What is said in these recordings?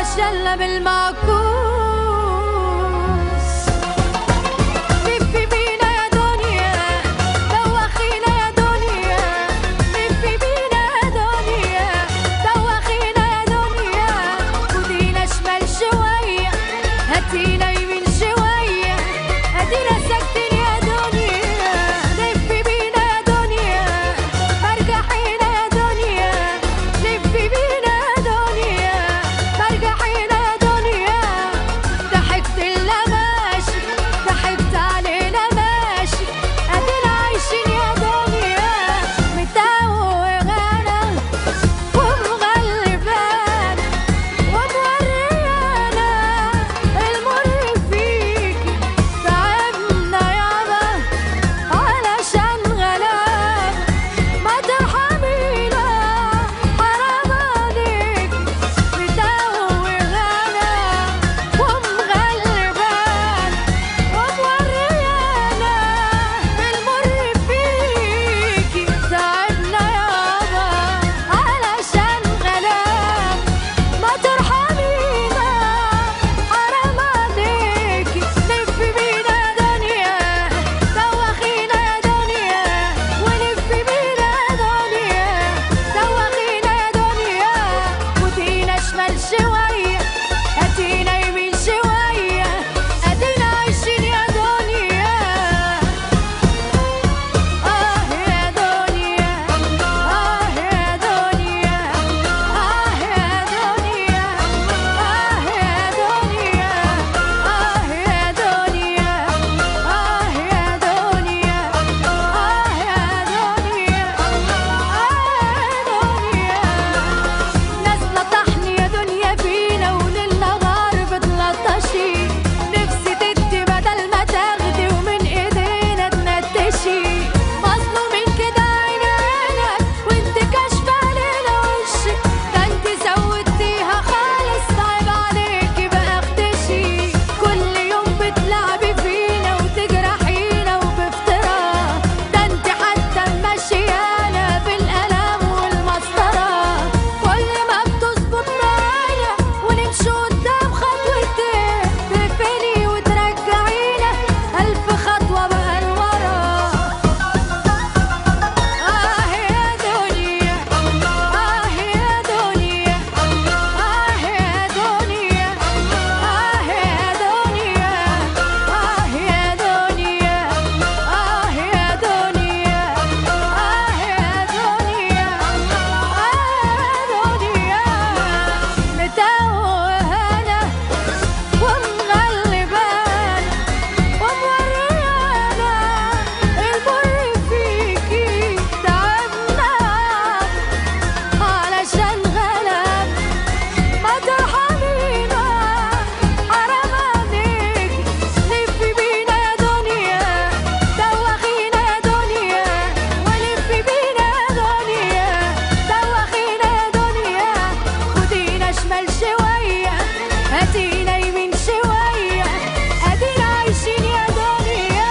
شلة بالمعكوس. لفي بينا يا دنيا دوخينا يا دنيا، لفي بينا يا دنيا دوخينا يا دنيا، خدينا شمال شوية هاتينا يمين شوية، ادينا ساكتين يا دنيا. لفي بينا يا دنيا مرجحينا يا دنيا، لفي بينا يا دنيا مرجحينا يا دنيا. ضحكت لنا ماشي ضحكت علينا ماشي، ادينا عايشين يا دنيا متوهانا ومغلبانا وموريانا المر فيكي. تعبنا يابا علشان غلاب، ما ترحمينا حرام عليك. متوهانا ومغلبانا وموريانا المر فيكي. تعبنا يابا علشان غلاب، ما ترحمينا حرام عليكي. لفي بينا يا دنيا دوخينا يا دنيا، ولفي بينا يا دنيا دوخينا يا دنيا، خدينا شمال شوية هاتينا يمين شوية، ادينا عايشين يا دنيا. يا دنيا يا دنيا يا دنيا يا دنيا يا دنيا يا دنيا نازلة طحن يا دنيا فينا وللنهار بتلطشي، نفسي تدي بدل ما تاخدي ومن ايدينا تنتشي. مظلومين كده عينينا وانت كاشفة علينا وشك، ده انت زودتيها خالص صعب عليكي بقى اختشي. كل يوم بتلعبي فينا وتجرحينا وبافتراء، ده انت حتى ماشيانا بالقلم والمسطرة. كل ما بتظبط معانا ونمشي قدام خطوتين، تقفلي وترجعينا 1000 خطوة بقى لورا. يا دنيا يا دنيا يا دنيا يا دنيا يا دنيا يا دنيا متوهانا ومغلبانا وموريانا المر فيكي. تعبنا علشان غلب، ما ترحمينا حرام عليكي. لفي بينا يا دنيا دوخينا يا دنيا، ولفي بينا يا دنيا دوخينا يا دنيا، خدينا شمال شوية هاتينا يمين شوية، ادينا عايشين يا دنيا.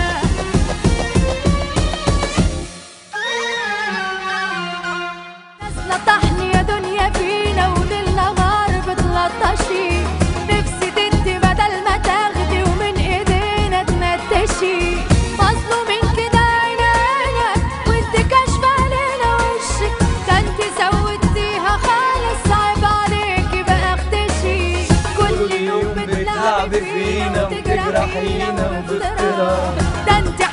نازلة طحن يا دنيا فينا وللنهار بتلطشي، نفسي تدي بدل ما تاخدي ومن ايدينا تنتشي. مظلومين كده عينينا وانت كاشفة علينا وشك، ده انت زودتيها خالص صعب عليكي بقى اختشي. كل يوم بتلعبي فينا وتجرحينا وبافتراء، ده انت